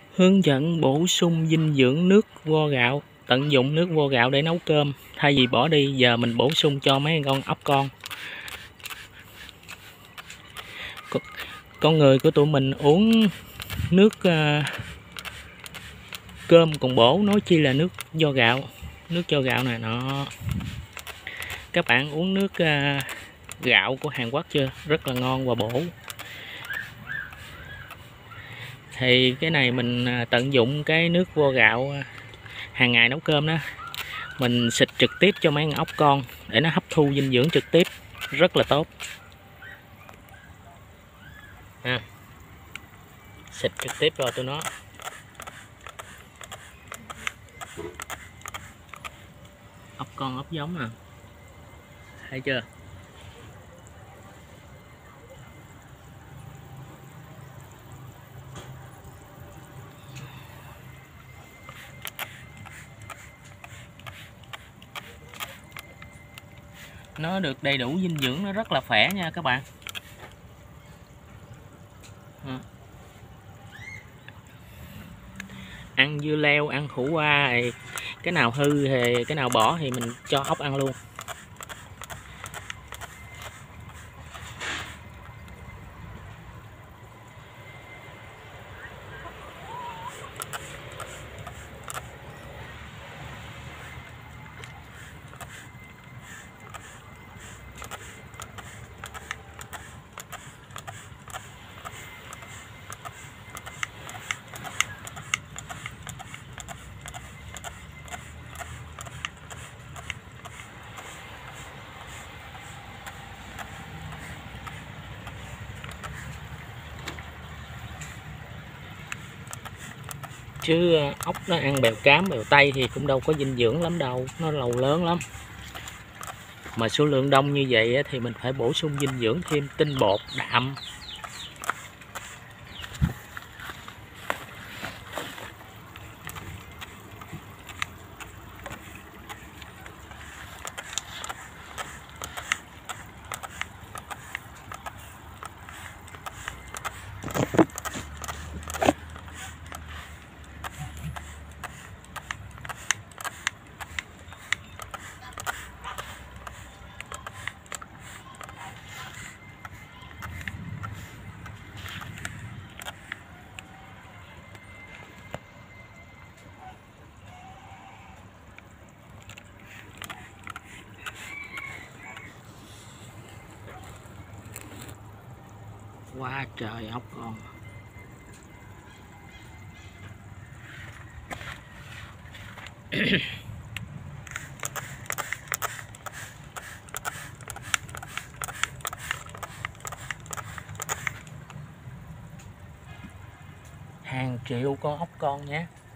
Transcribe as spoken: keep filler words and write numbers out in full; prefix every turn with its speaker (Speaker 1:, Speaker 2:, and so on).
Speaker 1: Hướng dẫn bổ sung dinh dưỡng nước vo gạo. Tận dụng nước vo gạo để nấu cơm. Thay vì bỏ đi, giờ mình bổ sung cho mấy con ốc con. Con người của tụi mình uống nước uh, cơm còn bổ, nói chi là nước vo gạo. Nước vo gạo này nó các bạn uống nước uh, gạo của Hàn Quốc chưa? Rất là ngon và bổ. Thì cái này mình tận dụng cái nước vo gạo hàng ngày nấu cơm đó, mình xịt trực tiếp cho mấy con ốc con để nó hấp thu dinh dưỡng trực tiếp, rất là tốt. À, xịt trực tiếp vào tụi nó. Ốc con ốc giống nè, thấy chưa? Nó được đầy đủ dinh dưỡng, nó rất là khỏe nha các bạn. À, ăn dưa leo, ăn khổ qua, cái nào hư thì cái nào bỏ thì mình cho ốc ăn luôn. Chứ ốc nó ăn bèo cám, bèo tây thì cũng đâu có dinh dưỡng lắm đâu, nó lầu lớn lắm. Mà số lượng đông như vậy thì mình phải bổ sung dinh dưỡng thêm tinh bột, đạm. Quá trời ốc con. Hàng triệu con ốc con nhé.